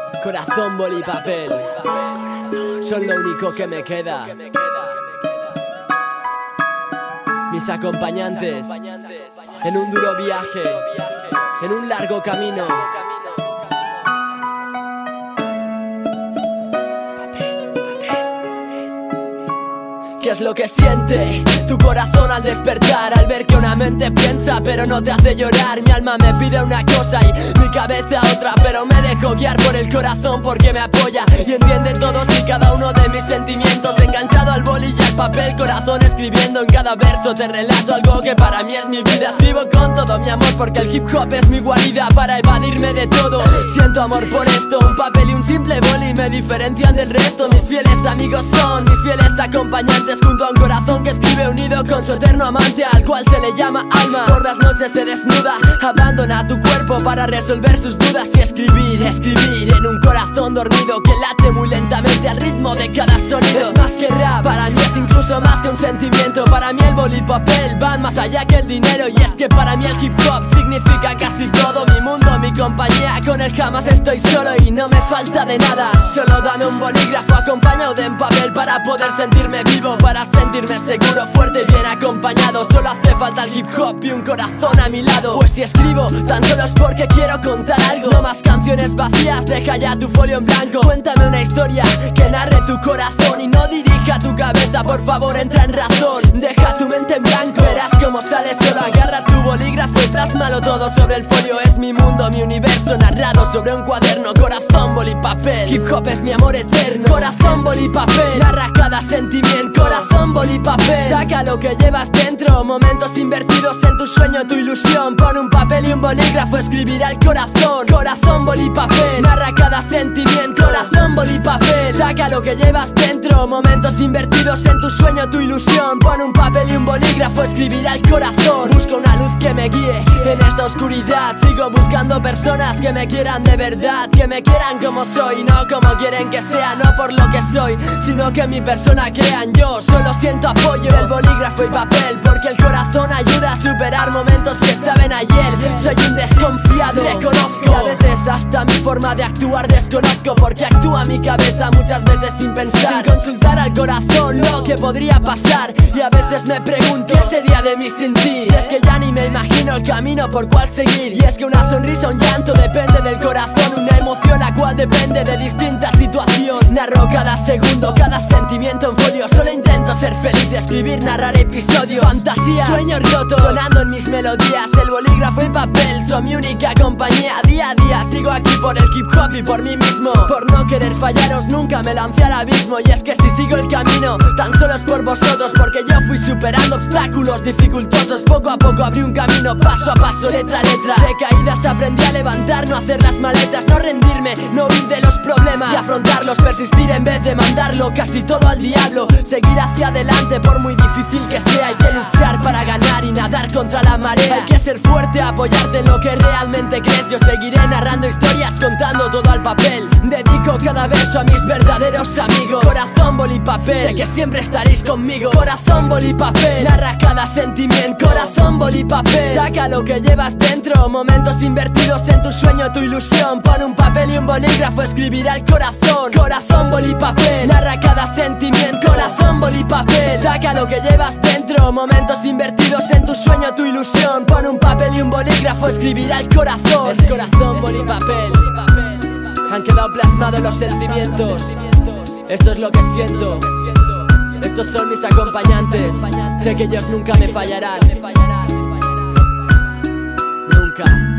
Corazón, boli y papel son lo único que me queda. Mis acompañantes en un duro viaje, en un largo camino. ¿Qué es lo que siente tu corazón al despertar? Al ver que una mente piensa pero no te hace llorar. Mi alma me pide una cosa y mi cabeza otra, pero me dejo guiar por el corazón porque me apoya y entiende todos y cada uno de mis sentimientos. Enganchado al boli y al papel, corazón escribiendo en cada verso. Te relato algo que para mí es mi vida. Escribo con todo mi amor porque el hip hop es mi guarida para evadirme de todo. Siento amor por esto, un papel y un simple boli me diferencian del resto. Mis fieles amigos son mis fieles acompañantes, junto a un corazón que escribe unido con su eterno amante, al cual se le llama alma. Por las noches se desnuda, abandona tu cuerpo para resolver sus dudas y escribir en un corazón dormido que late muy lentamente al ritmo de cada sonido. Es más que rap, para mí es incluso más que un sentimiento. Para mí el boli y papel van más allá que el dinero, y es que para mí el hip hop significa casi todo. Mi mundo, mi compañía, con él jamás estoy solo y no me falta de nada. Solo dame un bolígrafo acompañado de un papel para poder sentirme vivo, para sentirme seguro, fuerte y bien acompañado. Solo hace falta el hip hop y un corazón a mi lado. Pues si escribo, tan solo es porque quiero contar algo. No más canciones vacías, deja ya tu folio en blanco. Cuéntame una historia que narre tu corazón y no dirija tu cabeza, por favor entra en razón. Deja tu mente en blanco, verás cómo sale solo. Agarra tu bolígrafo y plásmalo todo sobre el folio. Es mi mundo, mi universo narrado sobre un cuaderno. Corazón, boli, papel, hip hop es mi amor eterno. Corazón, boli, papel, narra cada sentimiento. Corazón, boli, papel, saca lo que llevas dentro. Momentos invertidos en tu sueño, tu ilusión. Pon un papel y un bolígrafo, escribirá el corazón. Corazón, boli, papel, narra cada sentimiento. Corazón, boli, papel, saca lo que llevas dentro. Momentos invertidos en tu sueño, tu ilusión. Pon un papel y un bolígrafo, escribirá el corazón. Busco una luz que me guíe en esta oscuridad. Sigo buscando personas que me quieran de verdad, que me quieran como soy, no como quieren que sea. No por lo que soy, sino que mi persona crean. Yo solo siento apoyo del bolígrafo y papel, porque el corazón ayuda a superar momentos que saben a hiel. Soy un desconfiado, reconozco, a veces hasta mi forma de actuar desconozco, porque actúa mi cabeza muchas veces sin pensar, sin consultar al corazón lo que podría pasar. Y a veces me pregunto, ¿qué sería de mí sin ti? Y es que ya ni me imagino el camino por cuál seguir. Y es que una sonrisa, un llanto depende del corazón, una emoción la cual depende de distintas situaciones. Narro cada segundo, cada sentimiento en folio. Solo intento ser feliz, escribir, narrar episodios, fantasías, sueños rotos sonando en mis melodías. El bolígrafo y papel son mi única compañía. Día a día sigo aquí por el hip hop y por mí mismo. Por no querer fallaros nunca me lancé al abismo. Y es que si sigo el camino, tan solo es por vosotros, porque yo fui superando obstáculos dificultosos. Poco a poco abrí un camino, paso a paso, letra a letra. De caídas aprendí a levantar, no hacer las maletas, no rendirme, no huir de los problemas y afrontarlos, persistir en vez de mandarlo casi todo al diablo. Seguir hacia adelante por muy difícil que sea. Hay que luchar para ganar y nadar contra la marea. Hay que ser fuerte, apoyarte en lo que realmente crees. Yo seguiré narrando historias, contando todo al papel. Dedico cada verso a mis verdaderos amigos. Corazón, boli, papel, sé que siempre estaréis conmigo. Corazón, boli, papel, narra cada sentimiento. Corazón, boli, papel, saca lo que llevas dentro. Momentos invertidos en tu sueño, tu ilusión. Pon un papel y un bolígrafo, escribirá el corazón. Corazón, boli, papel, narra cada sentimiento. Corazón, boli, papel, saca lo que llevas dentro. Momentos invertidos en tu sueño, tu ilusión. Pon un papel y un bolígrafo, escribirá el corazón. Es corazón, boli, papel, han quedado plasmados los sentimientos. Esto es lo que siento. Estos son mis acompañantes. Sé que ellos nunca me fallarán. Nunca.